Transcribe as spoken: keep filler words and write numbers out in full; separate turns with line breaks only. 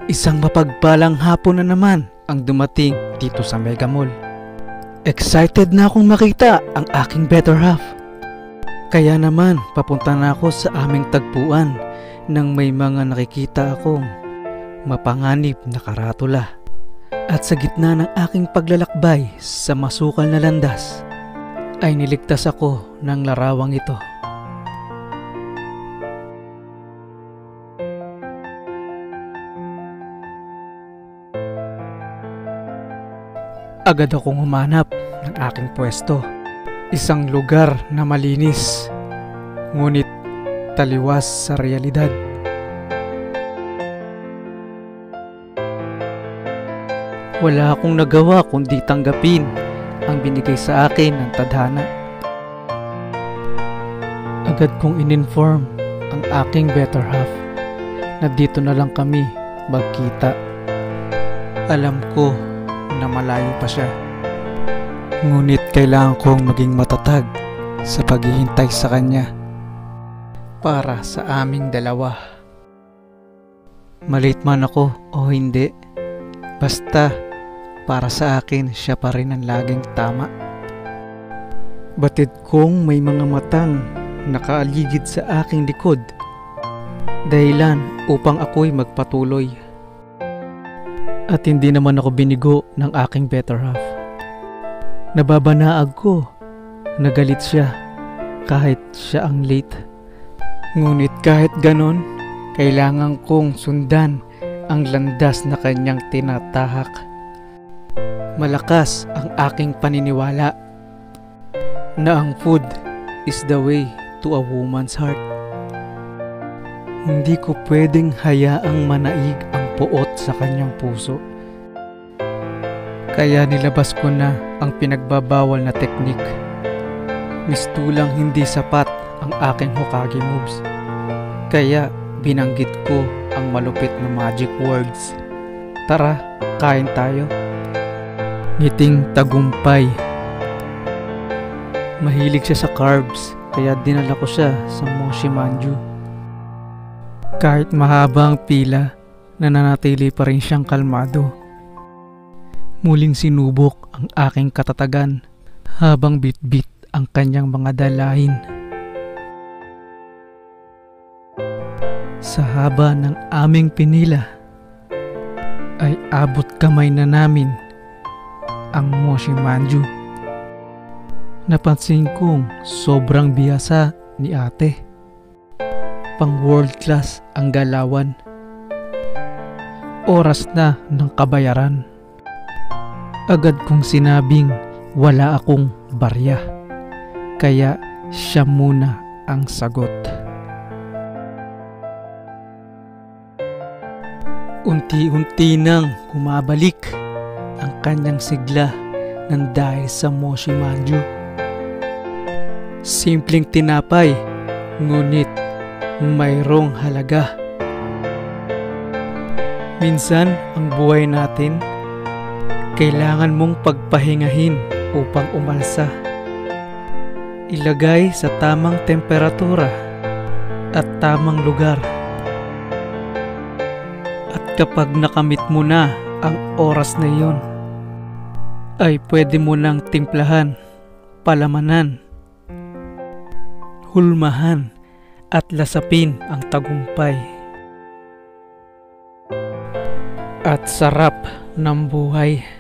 Isang mapagpalang hapon na naman ang dumating dito sa Mega Mall. Excited na akong makita ang aking better half. Kaya naman papunta na ako sa aming tagpuan nang may mga nakikita akong mapanganib na karatula. At sa gitna ng aking paglalakbay sa masukal na landas ay niligtas ako ng larawang ito. Agad akong humanap ng aking pwesto. Isang lugar na malinis, ngunit taliwas sa realidad. Wala akong nagawa kundi tanggapin ang binigay sa akin ng tadhana. Agad kong in-inform ang aking better half na dito na lang kami magkita. Alam ko na malayo pa siya, ngunit kailangan kong maging matatag sa paghihintay sa kanya para sa aming dalawa. Malit man ako o hindi, basta para sa akin siya pa rin ang laging tama. Batid kong may mga matang nakaaligid sa aking likod, dahilan upang ako'y magpatuloy. At hindi naman ako binigo ng aking better half. Nababanaag ko na galit siya kahit siya ang late. Ngunit kahit ganon, kailangan kong sundan ang landas na kanyang tinatahak. Malakas ang aking paniniwala na ang food is the way to a woman's heart. Hindi ko pwedeng hayaang manaig ang puot sa kanyang puso. Kaya nilabas ko na ang pinagbabawal na teknik. Mistulang hindi sapat ang aking Hokage moves. Kaya binanggit ko ang malupit na magic words. Tara, kain tayo. Ngiting tagumpay. Mahilig siya sa carbs, kaya dinala ko siya sa Moshi Manju. Kahit mahaba ang pila, nananatili pa rin siyang kalmado. Muling sinubok ang aking katatagan habang bitbit ang kanyang mga dalahin. Sa haba ng aming pinila ay abot kamay na namin ang Moshi Manju. Napansin kong sobrang bihasa ni ate. Pang world class ang galawan. Oras na ng kabayaran. Agad kong sinabing wala akong barya, kaya siya muna ang sagot. Unti-unti nang kumabalik ang kanyang sigla ng dahil sa Moshi Manju. Simpleng tinapay, ngunit mayroong halaga. Minsan ang buhay natin kailangan mong pagpahingahin upang umalsa. Ilagay sa tamang temperatura at tamang lugar. At kapag nakamit mo na ang oras na iyon, ay pwede mo nang timplahan, palamanan, hulmahan at lasapin ang tagumpay. At sarap ng buhay.